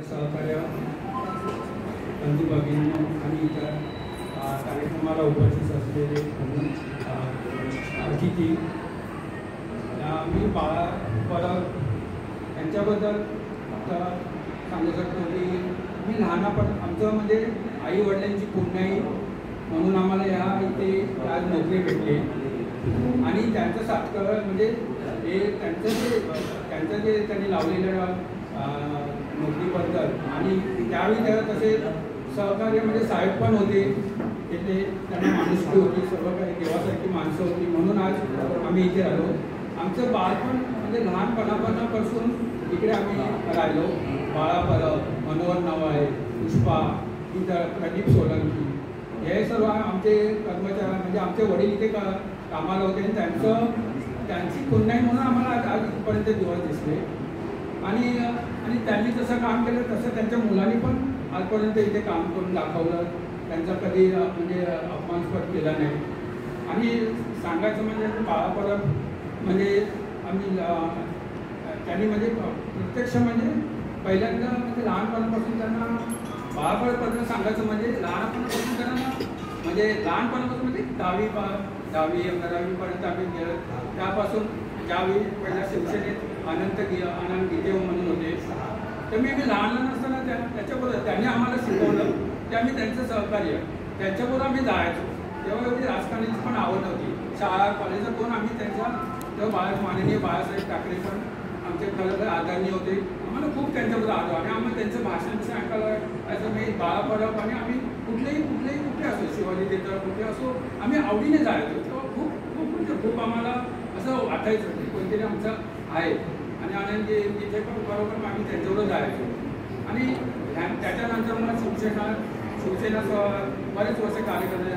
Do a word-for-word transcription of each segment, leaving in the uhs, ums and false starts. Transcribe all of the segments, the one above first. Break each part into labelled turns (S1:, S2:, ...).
S1: माझे सहकार्य बंधू भगिनी आणि इतर कार्यक्रमाला उपस्थित असलेले अतिथी, मी बाळा परब यांच्याबद्दल सांगू शकतो की मी लहानपण आमचं म्हणजे आई वडिलांची पुण्याई म्हणून आम्हाला ह्या इथे आज नोकरी भेटली आणि त्यांचं सातकं म्हणजे हे त्यांचं जे त्यांचं जे त्यांनी लावलेलं नोकरीबद्दल आणि त्यावेळी त्या तसे सहकार्य म्हणजे साहेब पण होते तिथे, त्यांना माणुसकी होती, सर्व काही देवासारखी माणसं होती म्हणून आज आम्ही इथे आलो. आमचं बाळपण म्हणजे लहानपणापासून इकडे आम्ही राहिलो. बाळा परब, मनोहर नाव आहे, पुष्पा, इतर प्रदीप सोलंकी हे सर्व आमचे कर्मचारी म्हणजे आमचे वडील इथे का कामाला होते आणि त्यांचं त्यांची पुण्याई म्हणून आम्हाला आज आजपर्यंत दिवस दिसले आणि आणि त्यांनी जसं काम केलं तसं त्यांच्या मुलांनी पण आजपर्यंत इथे काम करून दाखवलं. त्यांचा कधी म्हणजे अपमानस्पद केला नाही. आणि सांगायचं म्हणजे बाळा परब म्हणजे आम्ही त्यांनी म्हणजे प्रत्यक्ष म्हणजे पहिल्यांदा म्हणजे लहानपणापासून त्यांना बाळा परबबद्दल सांगायचं म्हणजे लहानपणापासून त्यांना म्हणजे लहानपणापासून म्हणजे दहावी पा दहावी अकरावीपर्यंत आम्ही गेलो. त्यापासून ज्यावेळी पहिल्या शिवसेनेत अनंत गी आनंद गीते म्हणून होते तर मी आम्ही लहान लहान असताना त्या त्याच्याबरोबर त्यांनी आम्हाला शिकवलं की आम्ही त्यांचं सहकार्य त्यांच्याबरोबर आम्ही जायचो. तेव्हा एवढी राजकारणाची पण आवड नव्हती. शाळा कॉलेजात कोण आम्ही त्यांच्या तेव्हा बाळा माननीय बाळासाहेब ठाकरे पण आमचे खरं आदरणीय होते. आम्हाला खूप त्यांच्याबरोबर आलो आणि आम्हाला त्यांचं भाषण कसं ऐकायला असं मी बाळा परब आणि आम्ही कुठलेही कुठलेही कुठे असो शिवाजी थिएटर कुठे असो आम्ही आवडीने जायचो. तेव्हा खूप खूप म्हणजे खूप आम्हाला असं वाटायचं की कोणतरी आमचं आहे आणि आनंद तिथे पण बरोबर आम्ही त्यांच्याबरोबर जायचो. आणि त्याच्यानंतर मला शिवसेना शिवसेना बरेच वर्ष कार्य करणे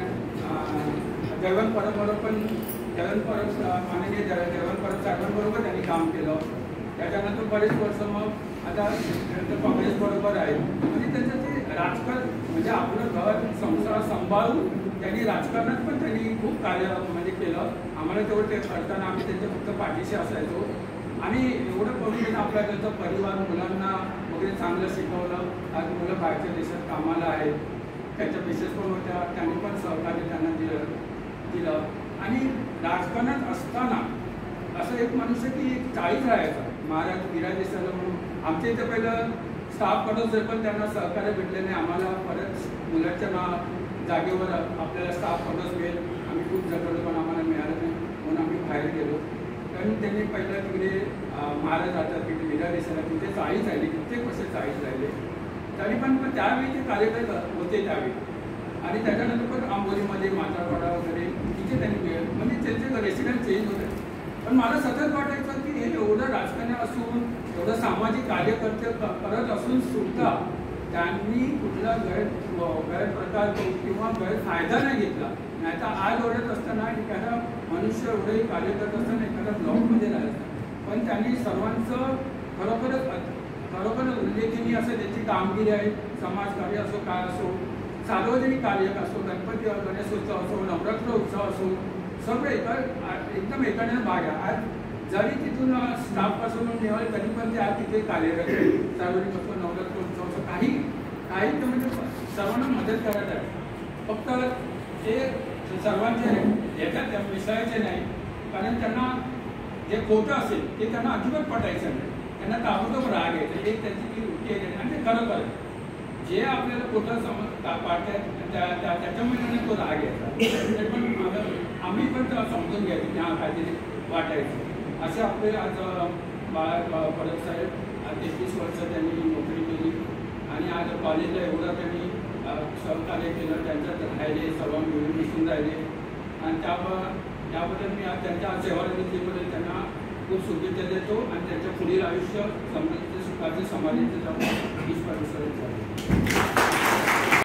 S1: जयवंत परबबरोबर पण जयवंत परब माननीय जयवंत परब साहेबांबरोबर त्यांनी काम केलं. त्याच्यानंतर बरेच वर्ष मग आता काँग्रेस बरोबर आहे आणि त्यांचं ते राजकारण म्हणजे आपलं घर संसार सांभाळून त्यांनी राजकारणात पण त्यांनी खूप कार्य म्हणजे केलं. आम्हाला तेवढं ते करताना आम्ही त्यांच्या फक्त पाठीशी असायचो आणि एवढं करून त्यांना आपल्या त्यांचा परिवार मुलांना वगैरे चांगलं शिकवलं. आज मुलं बाहेरच्या देशात कामाला आहेत, त्यांच्या मिसेस पण होत्या, त्यांनी पण सहकार्य त्यांना दिलं दिलं आणि राजकारणात असताना असं एक मनुष्य की चाळीस राहायचा महाराज विराज देसाईला म्हणून आमच्या इथं पहिलं स्टाफ कडून पण त्यांना सहकार्य भेटले नाही. आम्हाला परत मुलाच्या ना जागेवर आपल्याला स्टाफ कडूनच मिळेल आम्ही खूप जगलो पण आम्हाला मिळालं नाही म्हणून आम्ही बाहेर गेलो. कारण त्यांनी पहिलं तिकडे महाराज जातात तिकडे विराज देसाईला तिथे चाळीस राहिले, कित्येक वर्ष चाळीस राहिले तरी पण पण त्यावेळी ते कार्यकर्ते होते त्यावेळी. आणि त्याच्यानंतर पण आंबोलीमध्ये मातारवाडा वगैरे तिथे त्यांनी म्हणजे त्यांचे रेसिडेंट चेंज होते. पण मला सतत वाटायचं की हे एवढं राजकारण असून एवढं सामाजिक कार्यकर्ते करत असून सुद्धा त्यांनी कुठला गैर गैरप्रकार किंवा गैरफायदा नाही घेतला. नाही तर आज ओढत असताना एखादा मनुष्य एवढंही कार्य करत असताना एखाद्या ब्लॉकमध्ये राहायचं पण त्यांनी सर्वांचं खरोखरच खरोखरच उल्लेखनीय असं त्याची कामगिरी आहे. समाजकार्य असो काय असो, सार्वजनिक कार्य असो, गणपती गणेशोत्सव असो, नवरात्र उत्सव असो, सर्व एका एकदम एकाने भाग आहे. आज जरी तिथून स्टाफपासून मिळाले तरी पण ते आज तिथे कार्यरत आहे. सार्वजनिक असो, नवरात्र उत्सव असो, काही काही म्हणजे सर्वांना मदत करत आहे. फक्त ते सर्वांचे याच्यात त्या मिसळायचे नाही कारण त्यांना जे खोटं असेल ते त्यांना अजिबात पटायचं नाही. त्यांना ताबडतोब राग यायचं एक त्यांची ती वृत्ती आहे आणि ते खरं खरं जे आपल्याला खोटं समज पाडतात त्या त्याच्यामुळे तो राग यायचा. ते पण आम्ही पण समजून घ्यायचं की हा काहीतरी वाटायचं. असे आपले आज बाळा परब साहेब तेहतीस वर्ष त्यांनी नोकरी केली आणि आज कॉलेजला एवढं त्यांनी सहकार्य केलं. त्यांच्यात राहिले, सर्व मिळून मिसळून राहिले आणि त्या त्याबद्दल मी आज त्यांच्या सेवानिवृत्तीबद्दल त्यांना खूप शुभेच्छा देतो आणि त्यांचं पुढील आयुष्य समृद्ध सुखाचे समाजाचे ईश्वर विसर्जन झाले.